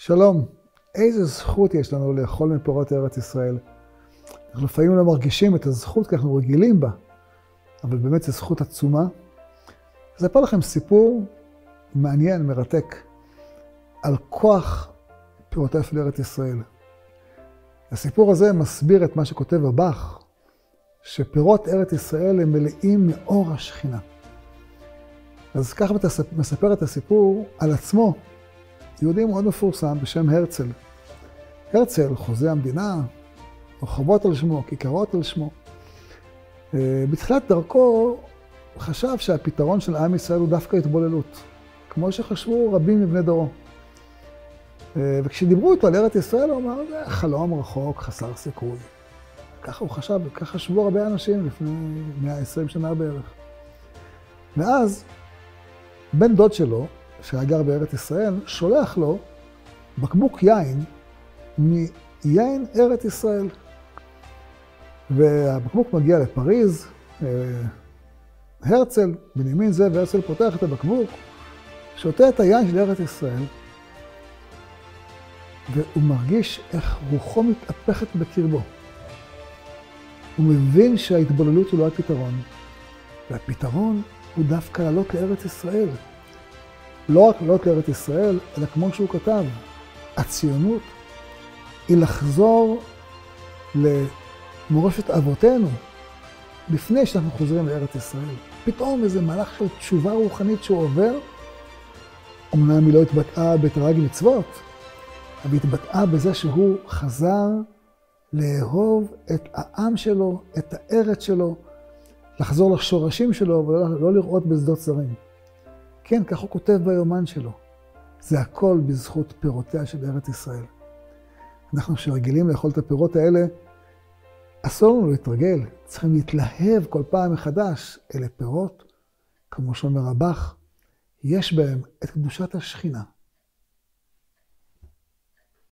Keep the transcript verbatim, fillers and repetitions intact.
שלום, איזה זכות יש לנו לאכול מפירות ארץ ישראל. אנחנו לפעמים לא מרגישים את הזכות כי אנחנו רגילים בה, אבל באמת זו זכות עצומה. אספר לכם סיפור מעניין, מרתק, על כוח פירותיה של ארץ ישראל. הסיפור הזה מסביר את מה שכותב הבח, שפירות ארץ ישראל הם מלאים מאור השכינה. אז ככה מספר את הסיפור על עצמו, יהודי מאוד מפורסם בשם הרצל. הרצל, חוזה המדינה, רחובות על שמו, כיכרות על שמו. בתחילת דרכו חשב שהפתרון של עם ישראל הוא דווקא התבוללות, כמו שחשבו רבים מבני דורו. וכשדיברו איתו על ארץ ישראל, הוא אמר, זה חלום רחוק, חסר סיכוי. ככה הוא חשב, ככה חשבו הרבה אנשים לפני מאה ועשרים שנה בערך. ואז, בן דוד שלו, שהיה גר בארץ ישראל, שולח לו בקבוק יין מיין ארץ ישראל. והבקבוק מגיע לפריז, הרצל, בנימין זה והרצל פותח את הבקבוק, שותה את היין של ארץ ישראל, והוא מרגיש איך רוחו מתהפכת בקרבו. הוא מבין שההתבוללות הוא לא הפתרון, והפתרון הוא דווקא לעלות לארץ ישראל. לא רק לעלות לארץ ישראל, אלא כמו שהוא כתב, הציונות היא לחזור למורשת אבותינו, לפני שאנחנו חוזרים לארץ ישראל. פתאום איזה מהלך של תשובה רוחנית שהוא עובר, אמנם היא לא התבטאה בתרי"ג מצוות, אבל התבטאה בזה שהוא חזר לאהוב את העם שלו, את הארץ שלו, לחזור לשורשים שלו ולא לראות בשדות זרים. כן, כך הוא כותב ביומן שלו. זה הכל בזכות פירותיה של ארץ ישראל. אנחנו שרגילים לאכול את הפירות האלה, אסור לנו להתרגל, צריכים להתלהב כל פעם מחדש. אלה פירות, כמו שאומר הבח, יש בהם את קדושת השכינה.